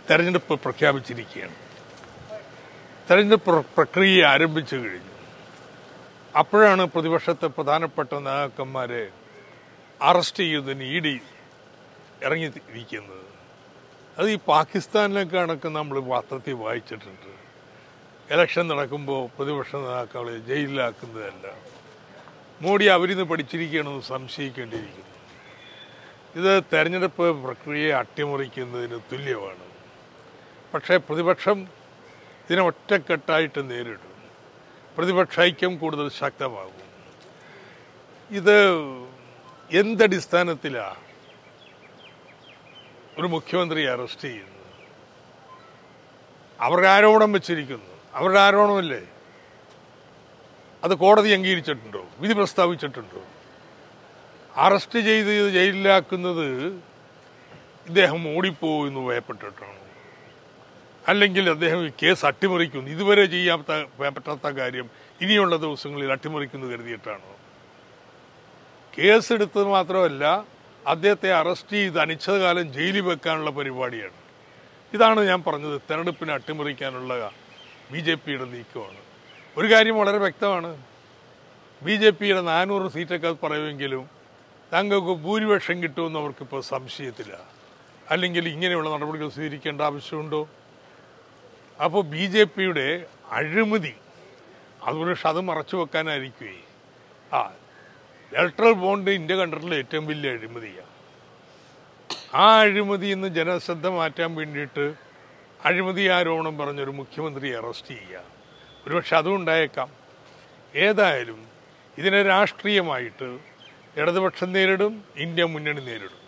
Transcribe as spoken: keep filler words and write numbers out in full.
തെരഞ്ഞെടുപ്പ് പ്രഖ്യാപിച്ചിരിക്കുകയാണ്. തെരഞ്ഞെടുപ്പ് പ്രക്രിയ ആരംഭിച്ചു കഴിഞ്ഞു. അപ്പോഴാണ് പ്രതിപക്ഷത്തെ പ്രധാനപ്പെട്ട നേതാക്കന്മാരെ അറസ്റ്റ് ചെയ്തതിന് ഇ ഡി ഇറങ്ങിയിരിക്കുന്നത്. അത് ഈ പാകിസ്ഥാനിലൊക്കെ കണക്ക് നമ്മൾ പത്രത്തിൽ വായിച്ചിട്ടുണ്ട്. ഇലക്ഷൻ നടക്കുമ്പോൾ പ്രതിപക്ഷ നേതാക്കളെ ജയിലിലാക്കുന്നതല്ല. മോഡി അവരിന്ന് പഠിച്ചിരിക്കുകയാണെന്ന് സംശയിക്കേണ്ടിയിരിക്കുന്നു. ഇത് തെരഞ്ഞെടുപ്പ് പ്രക്രിയയെ അട്ടിമറിക്കുന്നതിന് തുല്യമാണ്. പക്ഷേ പ്രതിപക്ഷം ഇതിനെ ഒറ്റക്കെട്ടായിട്ട് നേരിടും. പ്രതിപക്ഷ ഐക്യം കൂടുതൽ ശക്തമാകും. ഇത് എന്തടിസ്ഥാനത്തിലാണ് ഒരു മുഖ്യമന്ത്രിയെ അറസ്റ്റ് ചെയ്യുന്നത്? അവരുടെ ആരോപണം വെച്ചിരിക്കുന്നു. അവരുടെ ആരോപണമല്ലേ? അത് കോടതി അംഗീകരിച്ചിട്ടുണ്ടോ? വിധി പ്രസ്താവിച്ചിട്ടുണ്ടോ? അറസ്റ്റ് ചെയ്ത് ജയിലിലാക്കുന്നത് ഇദ്ദേഹം ഓടിപ്പോകുന്നു ഭയപ്പെട്ടിട്ടാണോ? അല്ലെങ്കിൽ അദ്ദേഹം ഈ കേസ് അട്ടിമറിക്കുന്നു, ഇതുവരെ ചെയ്യാത്ത പറ്റാത്ത കാര്യം ഇനിയുള്ള ദിവസങ്ങളിൽ അട്ടിമറിക്കുന്നു കരുതിയിട്ടാണോ? കേസെടുത്തത് മാത്രമല്ല, അദ്ദേഹത്തെ അറസ്റ്റ് ചെയ്ത് അനിശ്ചിതകാലം ജയിലിൽ വെക്കാനുള്ള പരിപാടിയാണ്. ഇതാണ് ഞാൻ പറഞ്ഞത്, തെരഞ്ഞെടുപ്പിനെ അട്ടിമറിക്കാനുള്ള ബി ജെ പിയുടെ നീക്കമാണ്. ഒരു കാര്യം വളരെ വ്യക്തമാണ്, ബി ജെ പിയുടെ നാനൂറ് സീറ്റൊക്കെ പറയുമെങ്കിലും താങ്കൾക്ക് ഭൂരിപക്ഷം കിട്ടുമെന്ന് അവർക്കിപ്പോൾ സംശയത്തില്ല. അല്ലെങ്കിൽ ഇങ്ങനെയുള്ള നടപടികൾ സ്വീകരിക്കേണ്ട ആവശ്യമുണ്ടോ? അപ്പോൾ ബി ജെ പിയുടെ അഴിമതി അതുകൊണ്ട് അത് മറച്ചു വെക്കാനായിരിക്കുമേ. ആ ഇലക്ട്രൽ ബോണ്ട് ഇന്ത്യ കണ്ടിട്ടുള്ള ഏറ്റവും വലിയ അഴിമതിയാണ്. ആ അഴിമതി ഇന്ന് ജനശ്രദ്ധ മാറ്റാൻ വേണ്ടിയിട്ട് അഴിമതി ആരോപണം പറഞ്ഞൊരു മുഖ്യമന്ത്രിയെ അറസ്റ്റ് ചെയ്യുക, ഒരുപക്ഷെ അതും ഉണ്ടായേക്കാം. ഏതായാലും ഇതിനെ രാഷ്ട്രീയമായിട്ട് ഇടതുപക്ഷം നേരിടും, ഇന്ത്യ മുന്നണി നേരിടും.